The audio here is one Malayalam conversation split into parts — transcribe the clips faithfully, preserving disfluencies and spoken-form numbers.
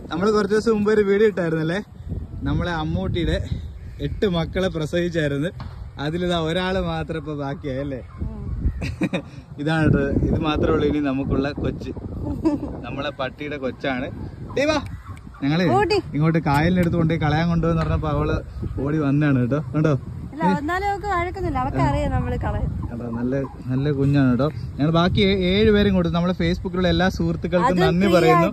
നമ്മള് കുറച്ചു ദിവസം മുമ്പ് ഒരു വീഡിയോ ഇട്ടായിരുന്നല്ലേ, നമ്മളെ അമ്മൂട്ടിയുടെ എട്ട് മക്കളെ പ്രസവിച്ചായിരുന്നു. അതിലിതാ ഒരാള് മാത്രം ഇപ്പൊ ബാക്കിയായല്ലേ. ഇതാണ് കേട്ടോ, ഇത് മാത്രമേ ഉള്ളൂ ഇനി നമുക്കുള്ള കൊച്ച്. നമ്മളെ പട്ടിയുടെ കൊച്ചാണ്. ദൈവാ ഞങ്ങള് ഇങ്ങോട്ട് കായലിനടുത്ത് കൊണ്ടുപോയി കളയാൻ കൊണ്ടുപോയെന്ന് പറഞ്ഞപ്പോ അവള് ഓടി വന്നാണ് കേട്ടോ. കണ്ടോ നല്ല നല്ല കുഞ്ഞാണ് കേട്ടോ. ഞങ്ങൾ ബാക്കി ഏഴ് പേരും കൊടുത്തു. നമ്മളെ ഫേസ്ബുക്കിലുള്ള എല്ലാ സുഹൃത്തുക്കൾക്കും നന്ദി പറയുന്നു.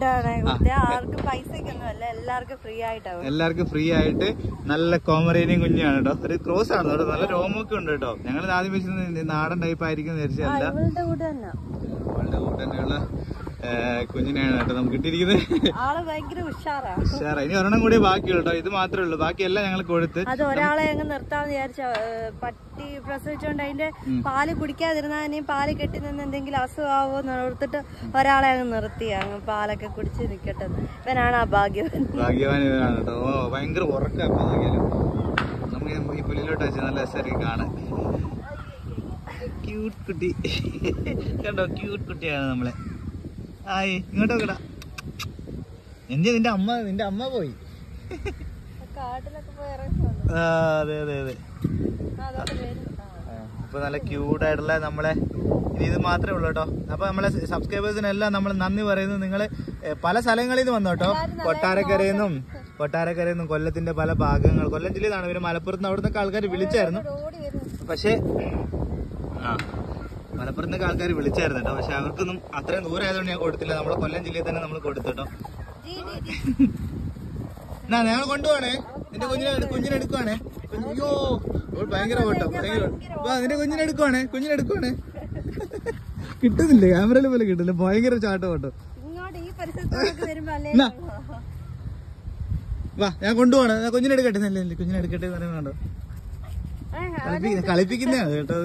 എല്ലാവർക്കും ഫ്രീ ആയിട്ട് നല്ല കോമറേനിയൻ കുഞ്ഞാണ് കേട്ടോ. ഒരു ക്രോസ് ആണ് കേട്ടോ, നല്ല രോമൊക്കെ ഉണ്ട് കേട്ടോ. ഞങ്ങൾ ആദ്യം വെച്ചിരുന്നത് നാടൻ ടൈപ്പ് ആയിരിക്കും വിചാരിച്ചല്ല, അവളുടെ കൂട്ട് തന്നെയുള്ള കുഞ്ഞിനെയാണ് കേട്ടോ നമുക്ക് കിട്ടിയിരിക്കുന്നത്. ഉഷാറാ. ഇനി ഒരെണ്ണം കൂടി ബാക്കിയുള്ളൂ കേട്ടോ, ഇത് മാത്രമേ ഉള്ളൂ. ബാക്കി എല്ലാം ഞങ്ങൾ കൊടുത്ത് അത് ഒരാളെ അങ്ങ് നിർത്താന്ന് വിചാരിച്ച. പട്ടി പ്രസവിച്ചോണ്ട് അതിന്റെ പാല് കുടിക്കാതിരുന്നാ പാല് കെട്ടി നിന്ന് എന്തെങ്കിലും അസുഖമാവോ എന്ന് ഓർത്തിട്ട് ഒരാളെ അങ്ങ് നിർത്തി അങ്ങ് പാലൊക്കെ കുടിച്ച് നിക്കട്ടെ. ഇവനാണ് ആ ഭാഗ്യവാൻ. ഭാഗ്യവാൻ ഇവനാണ് കേട്ടോ. ഓ ഭയങ്കര ഉറക്കാ. നമുക്ക് ഈ പുല്ലിലോട്ട് വെച്ച് നല്ല രസമായിരിക്കും കാണാൻ. ക്യൂട്ട് കുട്ടി കണ്ടോ, ക്യൂട്ട് കുട്ടിയാണ് നമ്മളെ. ആയി ഇങ്ങോട്ടോക്കടാ. എന്തിനാ നിന്റെ അമ്മ നിന്റെ അമ്മ പോയി. അതെ അതെ അതെ. അപ്പൊ നല്ല ക്യൂട്ടായിട്ടുള്ള നമ്മളെ ഇനി ഇത് മാത്രമേ ഉള്ളൂ കേട്ടോ. അപ്പൊ നമ്മളെ സബ്സ്ക്രൈബേഴ്സിനെല്ലാം നമ്മൾ നന്ദി പറയുന്നു. നിങ്ങള് പല സ്ഥലങ്ങളിൽ നിന്ന് വന്നു കേട്ടോ. കൊട്ടാരക്കരയിൽ നിന്നും കൊട്ടാരക്കരയിൽ നിന്നും കൊല്ലത്തിന്റെ പല ഭാഗങ്ങൾ, കൊല്ലം ജില്ലയിലാണ് ഇവര്. മലപ്പുറത്ത് അവിടുന്നൊക്കെ ആൾക്കാർ വിളിച്ചായിരുന്നു. പക്ഷെ ആ മലപ്പുറത്തൊക്കെ ആൾക്കാർ വിളിച്ചായിരുന്നു കേട്ടോ. പക്ഷെ അവർക്കൊന്നും അത്രയും ദൂരം ആയതുകൊണ്ട് ഞാൻ കൊടുത്തില്ല. നമ്മളെ കൊല്ലം ജില്ലയിൽ തന്നെ നമ്മൾ കൊടുത്തിട്ടോ. എന്നാ ഞങ്ങൾ കൊണ്ടുപോവാണേ. നിന്റെ കുഞ്ഞിനെ കുഞ്ഞിനെടുക്കുവാണേ. അയ്യോ ഭയങ്കര ഓട്ടം, ഭയങ്കര. നിന്റെ കുഞ്ഞിനെടുക്കുവാണേ, കുഞ്ഞിനെടുക്കുവാണേ. കിട്ടുന്നില്ല, ക്യാമറയിൽ പോലെ കിട്ടില്ല. ഭയങ്കര ചാട്ടം ഓട്ടോ. വാ ഞാൻ കൊണ്ടുപോവാണ്. കുഞ്ഞിനെടുക്കട്ടെ. നല്ല കുഞ്ഞിനെടുക്കട്ടെ എന്ന് പറയുന്നുണ്ടോ. കളിപ്പിക്കുന്നതാണ് കേട്ടോ.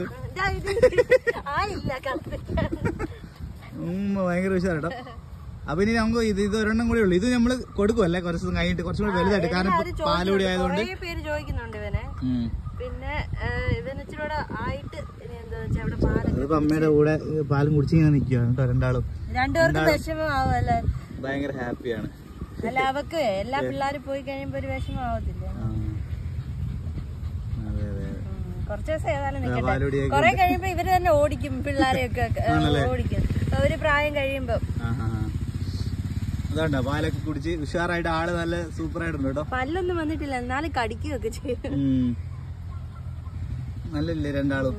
ഭയങ്കര ഉഷാറോ. അപ്പൊ ഇനി നമുക്ക് ഇത് ഇത് ഒരെണ്ണം കൂടെ ഉള്ളു. ഇത് നമ്മള് കൊടുക്കുമല്ലേ കുറച്ച് ദിവസം കഴിഞ്ഞിട്ട്, കുറച്ചും കൂടി വലുതായിട്ട്. കാരണം പാലുകൂടി ആയതുകൊണ്ട് പിന്നെ അതിപ്പോ അമ്മയുടെ കൂടെ പാലും കുടിച്ച് ഇങ്ങനെ നിൽക്കുകയാണ് കേട്ടോ രണ്ടാളും. ഭയങ്കര ഹാപ്പിയാണ്. അല്ല അവക്ക് എല്ലാ പിള്ളേരും പോയി കഴിയുമ്പോ ഒരു വിഷമാവത്തില്ല. കുറച്ച് ദിവസം ഏതായാലും നിൽക്കട്ടെ. കുറെ കഴിയുമ്പോ ഇവര് തന്നെ ഓടിക്കും, പിള്ളേരെയൊക്കെ ഓടിക്കും ഒരു പ്രായം കഴിയുമ്പോ. അതാണ്ടോ പാലൊക്കെ കുടിച്ച് ഉഷാറായിട്ട് ആള് നല്ല സൂപ്പർ ആയിട്ടുണ്ട് കേട്ടോ. പല്ലൊന്നും വന്നിട്ടില്ല, എന്നാലും കടിക്കുകയൊക്കെ ചെയ്യും. നല്ലല്ലേ രണ്ടാളും.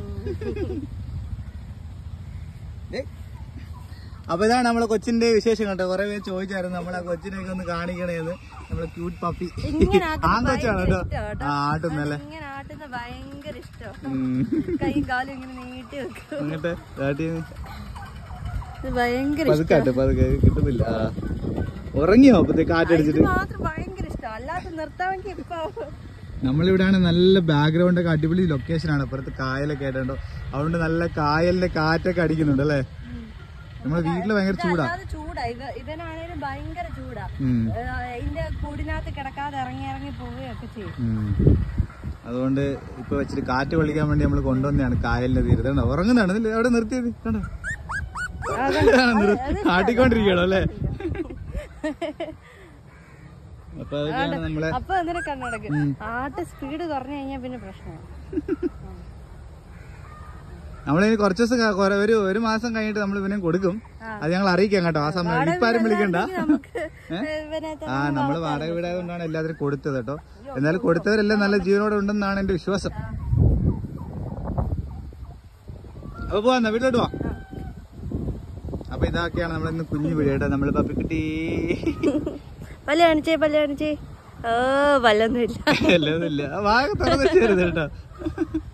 അപ്പൊ ഇതാണ് നമ്മളെ കൊച്ചിന്റെ വിശേഷം കേട്ടോ. കുറെ പേര് ചോദിച്ചായിരുന്നു നമ്മളെ കൊച്ചിനെയൊക്കെ ഒന്ന് കാണിക്കണേന്ന്. നമ്മളെ ക്യൂട്ട് പപ്പി ആൺകൊച്ചാണ് കേട്ടോ. ആട്ടുന്നല്ലേ ഭയങ്കര ഇഷ്ടം. കൈ കാലും ഇങ്ങനെ നീട്ടി വെക്കും. അങ്ങോട്ട് ഭയങ്കര പതുക്കാട്ടെ, പതുക്കെ കിട്ടുന്നില്ല. ഉറങ്ങിയോ അപ്പത്തെ കാറ്റടിച്ചിട്ട്? ഭയങ്കര ഇഷ്ടം. അല്ലാതെ നിർത്താമെങ്കിൽ ഇപ്പൊ നമ്മളിവിടെയാണ്. നല്ല ബാക്ക്ഗ്രൗണ്ട് ഒക്കെ അടിപൊളി ലൊക്കേഷൻ ആണ്. അപ്പുറത്ത് കായലൊക്കെ ആയിട്ടുണ്ടോ, അതുകൊണ്ട് നല്ല കായലിന്റെ കാറ്റൊക്കെ അടിക്കുന്നുണ്ട് അല്ലേ. നമ്മളെ വീട്ടില് ഭയങ്കര ചൂടാ. ചൂടാ ഇവനാണേലും ഭയങ്കര ചൂടാ. ഇതിന്റെ കൂടിനകത്ത് കിടക്കാതെ ഇറങ്ങി ഇറങ്ങി പോവുകയൊക്കെ ചെയ്യും. അതുകൊണ്ട് ഇപ്പൊ വെച്ചിട്ട് കാറ്റ് കൊള്ളിക്കാൻ വേണ്ടി നമ്മൾ കൊണ്ടുവന്നതാണ് കായലിന്റെ തീരത്ത്. കണ്ടോ ഉറങ്ങുന്നതാണ്. അവിടെ നിർത്തിയത് കണ്ടോ, ആട്ടിക്കൊണ്ടിരിക്കണോ അല്ലേ. അപ്പൊ അതൊക്കെയാണ് നമ്മളെ. അപ്പൊ എന്തിനാ കണ്ണടക്കും. ആട്ട് സ്പീഡ് കുറഞ്ഞു കഴിഞ്ഞാൽ പിന്നെ പ്രശ്നമാണ്. നമ്മളിനി കുറച്ച് ദിവസം ഒരു ഒരു മാസം കഴിഞ്ഞിട്ട് നമ്മൾ ഇവനെ കൊടുക്കും. അത് ഞങ്ങൾ അറിയിക്കാം കേട്ടോ. ആ സമയം ഇപ്പൊ ആരും വിളിക്കണ്ട. ആ നമ്മള് വാടക വീടായതുകൊണ്ടാണ് എല്ലാത്തിനും കൊടുത്തത് കേട്ടോ. എന്നാലും കൊടുത്തവരെല്ലാം നല്ല ജീവനോടെ ഉണ്ടെന്നാണ് എന്റെ വിശ്വാസം. അപ്പൊ പോവാ, വീട്ടിലോട്ട് പോവാ. അപ്പൊ ഇതൊക്കെയാണ് നമ്മളിന്ന് കുഞ്ഞു വീഡിയോ കേട്ടോ. നമ്മള് പപ്പിക്കുട്ടി പല്ല് കാണിച്ചേ, പല്ല് കാണിച്ചേ. ഓ പല്ലൊന്നുമില്ല, പല്ലൊന്നുമില്ല. വാഗ തുറന്നു വെച്ചരുത് കേട്ടോ.